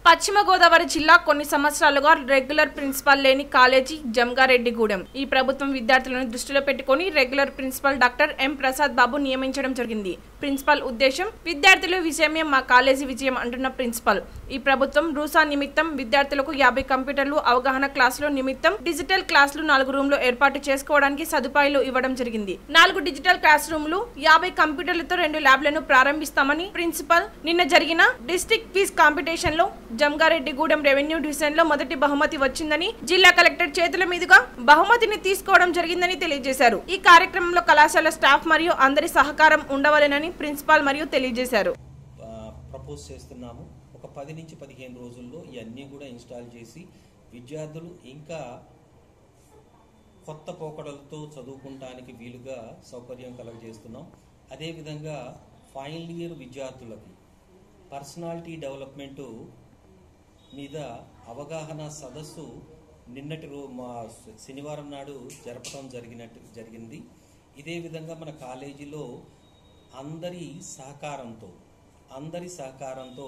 పశ్చిమ గోదావరి జిల్లా కొన్ని సంవత్సరాలుగా రెగ్యులర్ ప్రిన్సిపల్ లేని కాలేజీ జంగారెడ్డిగూడెం. ఈ ప్రభుత్వం విద్యార్థులను దృష్టిలో పెట్టుకుని regular principal doctor M Prasad Babu నియమించడం జరిగింది. ప్రిన్సిపల్ ఉద్దేశం విద్యార్థుల విజయమే మా కాలేజీ విజయం అంటున్న ప్రిన్సిపల్, ఈ ప్రభుత్వం రూసా నిమిత్తం విద్యార్థులకు 50 కంప్యూటర్లు, అవగాహన క్లాసులు నిమిత్తం డిజిటల్ క్లాసులు 4 రూమ్లు ఏర్పాటు చేసుకోవడానికి సదుపాయాలు ఇవ్వడం జరిగింది. 4 డిజిటల్ క్లాస్ రూమ్లు, 50 కంప్యూటర్లతో 2 ల్యాబ్లను ప్రారంభిస్తామని ప్రిన్సిపల్ నిన్న జరిగిన డిస్ట్రిక్ట్ క్విజ్ కాంపిటీషన్ లో జంగారెడ్డిగూడెం రెవెన్యూ డివిజన్ లో మొదటి బహుమతి వచ్చిందని, జిల్లా కలెక్టర్ చేతుల మీదుగా బహుమతిని తీసుకోవడం జరిగిందని తెలియజేశారు. ఈ కార్యక్రమంలో కళాశాల స్టాఫ్ మరియు అందరి సహకారం ఉండవాలని ప్రిన్సిపాల్ మరియు తెలియజేశారు. ప్రపోజ్ చేస్తున్నాము. ఒక 10 నుంచి 15 రోజుల్లో ఇవన్నీ కూడా ఇన్స్టాల్ చేసి విద్యార్థులు ఇంకా కొత్త పోకడలతో చదువుకుంటానికి వీలుగా సౌకర్యం కలుగజేస్తున్నాం. అదేవిధంగా ఫైనల్ ఇయర్ విద్యార్థులకి పర్సనాలిటీ డెవలప్మెంటు మీద అవగాహన సదస్సు నిన్నటి శనివారం నాడు జరపడం జరిగింది. ఇదే విధంగా మన కాలేజీలో అందరి సహకారంతో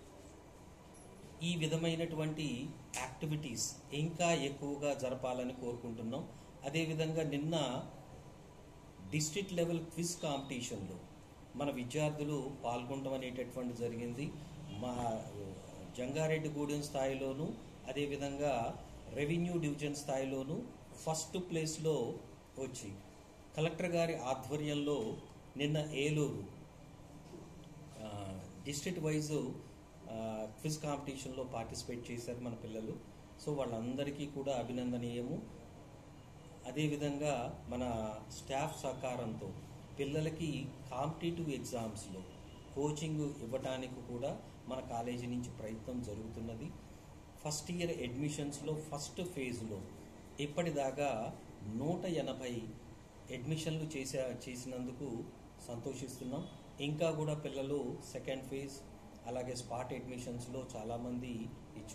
ఈ విధమైనటువంటి యాక్టివిటీస్ ఇంకా ఎక్కువగా జరపాలని కోరుకుంటున్నాం. అదేవిధంగా నిన్న డిస్ట్రిక్ట్ లెవెల్ క్విజ్ కాంపిటీషన్లో మన విద్యార్థులు పాల్గొనడం అనేటటువంటి జరిగింది. మా జంగారెడ్డిగూడెం స్థాయిలోను, అదేవిధంగా రెవెన్యూ డివిజన్ స్థాయిలోను ఫస్ట్ ప్లేస్లో వచ్చి కలెక్టర్ గారి ఆధ్వర్యంలో నిన్న ఏలూరు డిస్ట్రిక్ట్ వైజ్ క్విజ్ కాంపిటీషన్లో పార్టిసిపేట్ చేశారు మన పిల్లలు. సో వాళ్ళందరికీ కూడా అభినందనీయము. అదేవిధంగా మన స్టాఫ్ సహకారంతో పిల్లలకి కాంపిటేటివ్ ఎగ్జామ్స్లో కోచింగ్ ఇవ్వడానికి కూడా మన కాలేజీ నుంచి ప్రయత్నం జరుగుతున్నది. ఫస్ట్ ఇయర్ అడ్మిషన్స్లో ఫస్ట్ ఫేజ్లో ఇప్పటిదాకా 180 అడ్మిషన్లు చేసినందుకు సంతోషిస్తున్నాం. ఇంకా కూడా పిల్లలు సెకండ్ ఫేజ్ అలాగే స్పాట్ అడ్మిషన్స్లో చాలామంది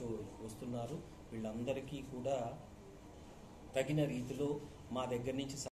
వస్తున్నారు. వీళ్ళందరికీ కూడా తగిన రీతిలో మా దగ్గర నుంచి